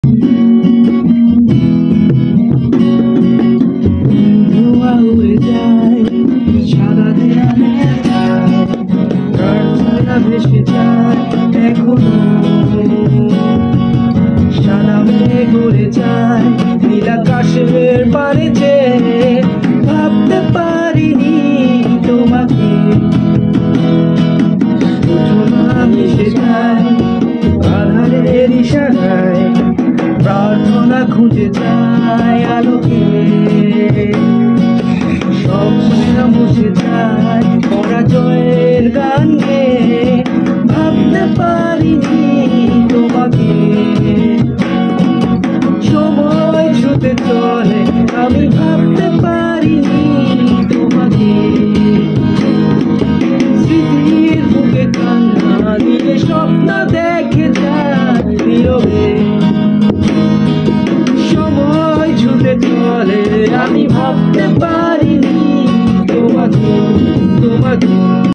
ধোঁয়া উড়ে যায় সাদা দেয়ালের গায়ে, প্রার্থনা ভেসে যায় এখনো। সাদা মেঘ উড়ে যায় নীল আকাশের পানে চেয়ে, ভাবতে পারিনি তোমাকে। সূচনা মিশে যায় আধারের ইশারায়, প্রার্থনা খুঁজে যায় আলোকে। স্বপ্নেরা মুছে যায় পরাজয়ের গান গেয়ে, ভাবতে পারিনি তোমাকে। সময় ছুটে চলে আমি ভাবতে পারিনি তোমাকে। স্মৃতির বুকে কান্না দিয়ে স্বপ্ন দেখে যায় নীরবে। সময় ছুটে চলে আমি ভাবতে পারিনি তোমাকে।